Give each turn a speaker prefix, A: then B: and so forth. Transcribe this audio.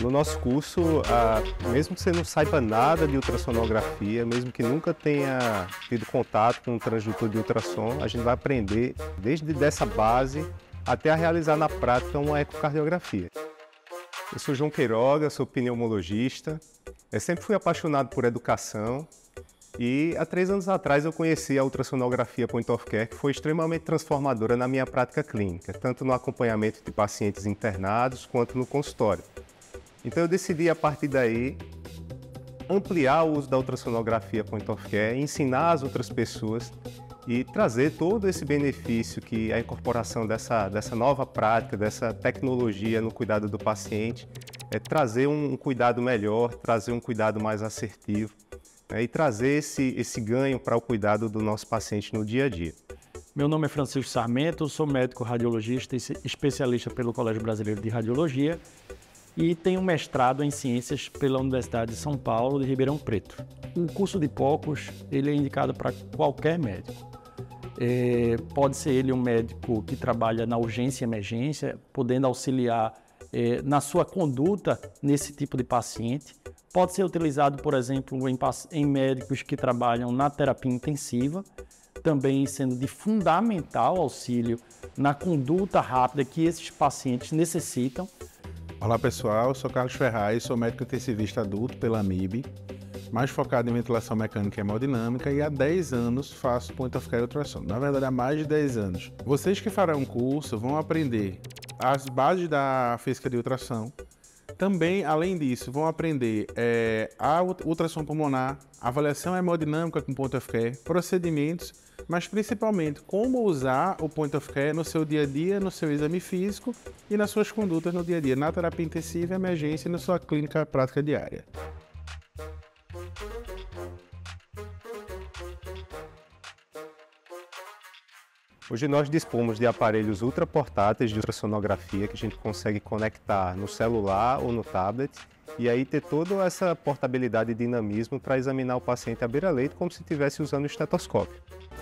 A: No nosso curso, mesmo que você não saiba nada de ultrassonografia, mesmo que nunca tenha tido contato com um transdutor de ultrassom, a gente vai aprender desde dessa base até a realizar na prática uma ecocardiografia. Eu sou João Queiroga, sou pneumologista, eu sempre fui apaixonado por educação e há 3 anos atrás eu conheci a ultrassonografia Point of Care, que foi extremamente transformadora na minha prática clínica, tanto no acompanhamento de pacientes internados quanto no consultório. Então eu decidi, a partir daí, ampliar o uso da ultrassonografia Point of Care, ensinar as outras pessoas e trazer todo esse benefício que a incorporação dessa nova prática, dessa tecnologia no cuidado do paciente, é trazer um cuidado melhor, trazer um cuidado mais assertivo, né, e trazer esse ganho para o cuidado do nosso paciente no dia a dia.
B: Meu nome é Francisco Sarmento, sou médico radiologista e especialista pelo Colégio Brasileiro de Radiologia e tenho mestrado em Ciências pela Universidade de São Paulo de Ribeirão Preto. O curso de POCUS ele é indicado para qualquer médico. Pode ser ele um médico que trabalha na urgência e emergência, podendo auxiliar na sua conduta nesse tipo de paciente. Pode ser utilizado, por exemplo, em médicos que trabalham na terapia intensiva, também sendo de fundamental auxílio na conduta rápida que esses pacientes necessitam.
C: Olá pessoal, eu sou Carlos Ferraz, sou médico intensivista adulto pela AMIB, mais focado em ventilação mecânica e hemodinâmica e há 10 anos faço Point of Care ultrassom. Na verdade, há mais de 10 anos. Vocês que farão um curso vão aprender as bases da física de ultrassom. Também, além disso, vão aprender a ultrassom pulmonar, avaliação hemodinâmica com Point of Care, procedimentos, mas principalmente como usar o Point of Care no seu dia a dia, no seu exame físico e nas suas condutas no dia a dia, na terapia intensiva, emergência e na sua clínica prática diária.
A: Hoje nós dispomos de aparelhos ultraportáteis de ultrassonografia que a gente consegue conectar no celular ou no tablet e aí ter toda essa portabilidade e dinamismo para examinar o paciente à beira-leito como se estivesse usando o estetoscópio.